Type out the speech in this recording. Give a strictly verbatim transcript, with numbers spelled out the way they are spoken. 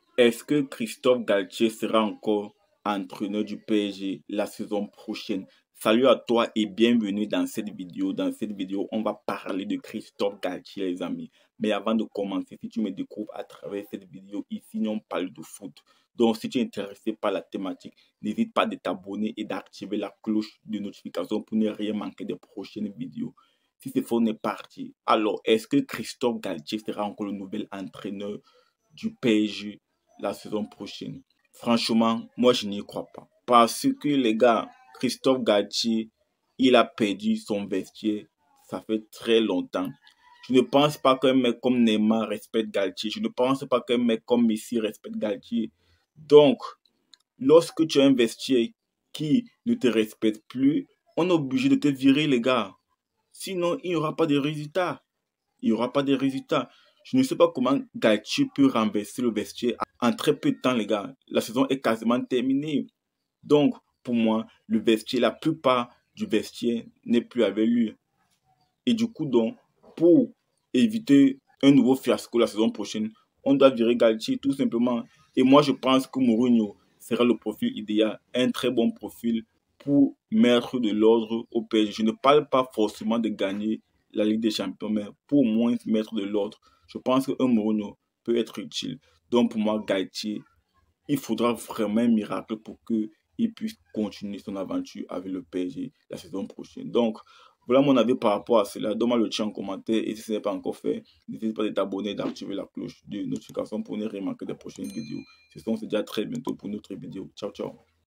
Est-ce que Christophe Galtier sera encore entraîneur du P S G la saison prochaine? Salut à toi et bienvenue dans cette vidéo. Dans cette vidéo, on va parler de Christophe Galtier, les amis. Mais avant de commencer, si tu me découvres à travers cette vidéo, ici, on parle de foot. Donc, si tu es intéressé par la thématique, n'hésite pas à t'abonner et d'activer la cloche de notification pour ne rien manquer des prochaines vidéos. Si c'est faux, on est parti. Alors, est-ce que Christophe Galtier sera encore le nouvel entraîneur du P S G la saison prochaine? Franchement, moi, je n'y crois pas. Parce que, les gars, Christophe Galtier, il a perdu son vestiaire. Ça fait très longtemps. Je ne pense pas qu'un mec comme Neymar respecte Galtier. Je ne pense pas qu'un mec comme Messi respecte Galtier. Donc, lorsque tu as un vestiaire qui ne te respecte plus, on est obligé de te virer, les gars. Sinon, il n'y aura pas de résultats. Il n'y aura pas de résultats. Je ne sais pas comment Galtier peut renverser le vestiaire en très peu de temps, les gars. La saison est quasiment terminée. Donc, pour moi, le vestiaire, la plupart du vestiaire n'est plus avec lui. Et du coup, donc, pour éviter un nouveau fiasco la saison prochaine, on doit virer Galtier tout simplement. Et moi, je pense que Mourinho sera le profil idéal, un très bon profil pour mettre de l'ordre au P S G. Je ne parle pas forcément de gagner la Ligue des Champions, mais pour au moins mettre de l'ordre. Je pense qu'un Mourinho peut être utile. Donc, pour moi, Galtier, il faudra vraiment un miracle pour qu'il puisse continuer son aventure avec le P S G la saison prochaine. Donc, voilà mon avis par rapport à cela. Donne-moi le tien en commentaire et si ce n'est pas encore fait, n'hésite pas à t'abonner et d'activer la cloche de notification pour ne rien manquer des prochaines vidéos. Ce sont, on se dit à très bientôt pour une autre vidéo. Ciao, ciao.